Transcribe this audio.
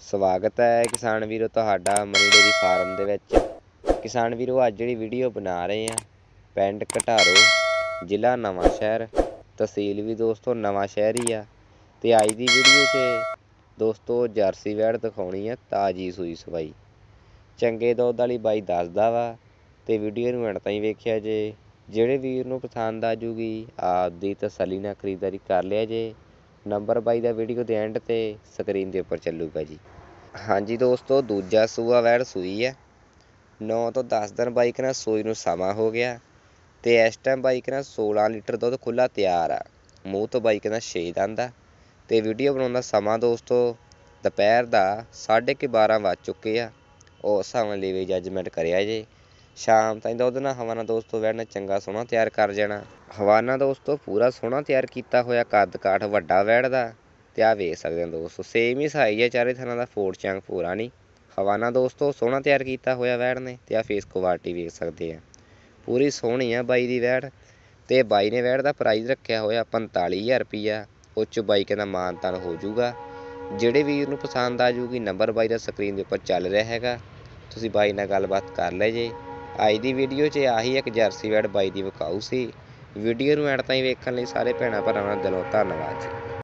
ਸਵਾਗਤ ਹੈ ਕਿਸਾਨ ਵੀਰੋ ਤੁਹਾਡਾ ਮਨੀ ਡੇਅਰੀ ਫਾਰਮ ਦੇ ਵਿੱਚ। ਕਿਸਾਨ ਵੀਰੋ ਅੱਜ ਜਿਹੜੀ ਵੀਡੀਓ ਬਣਾ ਰਹੇ ਆ ਪਿੰਡ ਘਟਾਰੋ, ਜ਼ਿਲ੍ਹਾ ਨਵਾਂਸ਼ਹਿਰ, ਤਹਿਸੀਲ ਵੀ ਦੋਸਤੋ ਨਵਾਂਸ਼ਹਿਰ ਹੀ ਆ। ਤੇ ਅੱਜ ਦੀ ਵੀਡੀਓ 'ਚ ਦੋਸਤੋ ਜਰਸੀ ਵੈੜ ਦਿਖਾਉਣੀ ਆ, ਤਾਜ਼ੀ ਸੂਈ ਸਵਾਈ, ਚੰਗੇ ਦੁੱਧ ਵਾਲੀ ਬਾਈ ਦੱਸਦਾ ਵਾ। ਤੇ ਵੀਡੀਓ ਨੂੰ ਐਂਡ ਤਾਈਂ ਵੇਖਿਆ ਜੇ। ਜਿਹੜੇ ਵੀਰ ਨੂੰ ਪਸੰਦ ਆ ਜੂਗੀ ਆਪਦੀ ਤਸੱਲੀ ਨਾਲ ਖਰੀਦਦਾਰੀ ਕਰ ਲਿਆ ਜੇ। ਨੰਬਰ ਬਾਈ ਦਾ ਵੀਡੀਓ ਦੇ ਐਂਡ ਤੇ ਸਕਰੀਨ ਦੇ ਉੱਪਰ ਚੱਲੂਗਾ ਜੀ। ਹਾਂਜੀ ਦੋਸਤੋ, ਦੂਜਾ ਸੂਆ ਵੈੜ ਸੂਈ ਹੈ। 9 ਤੋਂ 10 ਦਿਨ ਬਾਈਕ ਨਾਲ ਸੂਈ ਨੂੰ ਸਮਾਂ ਹੋ ਗਿਆ। ਤੇ ਇਸ ਟਾਈਮ ਬਾਈਕ ਨਾਲ 16 ਲੀਟਰ ਦੁੱਧ ਖੁੱਲ੍ਹਾ ਤਿਆਰ ਆ। ਮੂੰਹ ਤੋਂ ਬਾਈਕ ਨਾਲ 6 ਦੰਦ ਆ। ਤੇ ਵੀਡੀਓ ਬਣਾਉਣ ਦਾ ਸਮਾਂ ਦੋਸਤੋ ਦੁਪਹਿਰ ਦਾ 12:30 ਵੱਜ ਚੁੱਕੇ ਆ। ਉਸ ਹਿਸਾਬ ਨਾਲ ਲੀਵੇ ਜੱਜਮੈਂਟ ਕਰਿਆ ਜੇ। ਸ਼ਾਮ ਤਾਈਂ ਦੁੱਧ ਨਾਲ ਹਵਾਨਾ ਦੋਸਤੋ ਵੈੜ ਨੇ ਚੰਗਾ ਸੋਹਣਾ ਤਿਆਰ ਕਰ ਜਾਣਾ। ਹਵਾਨਾ ਦੋਸਤੋ ਪੂਰਾ ਸੋਹਣਾ ਤਿਆਰ ਕੀਤਾ ਹੋਇਆ, ਕੱਦ ਕਾਠ ਵੱਡਾ ਵੈੜ ਦਾ। ਤੇ ਆਹ ਵੇਖ ਸਕਦੇ ਹੋ ਦੋਸਤੋ, ਸੇਮ ਹੀ ਸਾਈਜ਼ ਹੈ ਚਾਰੇ ਥਾਂ ਦਾ, ਫੋੜ ਚੰਗ ਪੂਰਾ ਨਹੀਂ। ਹਵਾਨਾ ਦੋਸਤੋ ਸੋਹਣਾ ਤਿਆਰ ਕੀਤਾ ਹੋਇਆ ਵੈੜ ਨੇ। ਤੇ ਆਹ ਫੇਸ ਕੁਆਲਿਟੀ ਵੇਖ ਸਕਦੇ ਆ, ਪੂਰੀ ਸੋਹਣੀ ਆ ਬਾਈ ਦੀ ਵੈੜ। ਤੇ ਬਾਈ ਨੇ ਵੈੜ ਦਾ ਪ੍ਰਾਈਜ਼ ਰੱਖਿਆ ਹੋਇਆ 45,000 ਰੁਪਈਆ। ਉਹ 'ਚ ਬਾਈ ਕਹਿੰਦਾ ਮਾਨ ਤਾਨ ਹੋ ਜੂਗਾ। ਜਿਹੜੇ ਵੀਰ ਨੂੰ ਪਸੰਦ ਆ ਜੂਗੀ ਨੰਬਰ ਬਾਈ ਦਾ ਸਕਰੀਨ ਦੇ ਉੱਪਰ ਚੱਲ ਰਿਹਾ ਹੈਗਾ, ਤੁਸੀਂ ਬਾਈ ਨਾਲ ਗੱਲਬਾਤ ਕਰ ਲੈ ਜੇ। ਅੱਜ ਦੀ ਵੀਡੀਓ 'ਚ ਆਹੀ ਇੱਕ ਜਰਸੀ ਵੈੜ ਬਾਈ ਦੀ ਵਿਕਾਊ ਸੀ। ਵੀਡੀਓ ਨੂੰ ਐਂਡ ਤਾਈਂ ਵੇਖਣ ਲਈ ਸਾਰੇ ਭੈਣਾਂ ਭਰਾਵਾਂ ਦਾ ਦਿਲੋਂ ਧੰਨਵਾਦ ਜੀ।